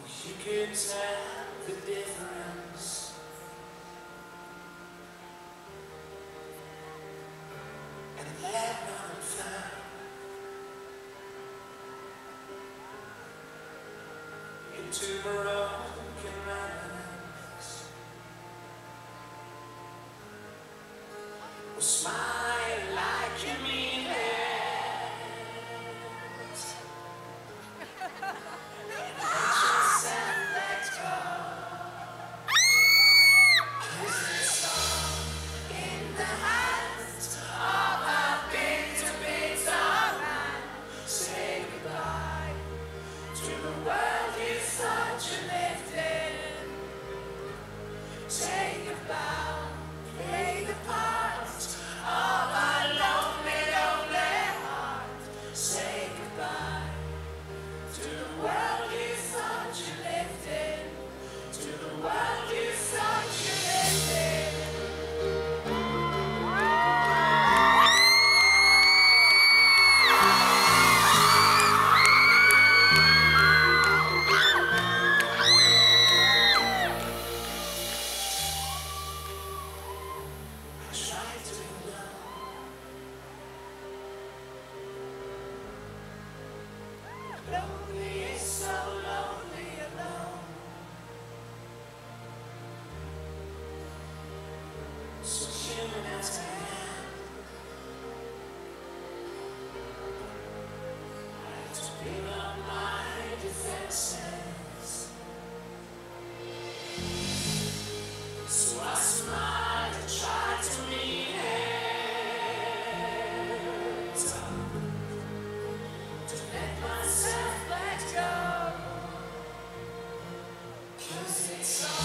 You could tell the difference. And let none found into broken remnants. Will smile like you mean it. Take a bow, play the part of our lonely, lonely heart. Say goodbye to the world you thought you lived in, to the world you thought you lived in. Lonely is so lonely alone. So human as I am, I have to build up my defenses. So I smile and try to mean it. To let myself let go. 'Cause it's all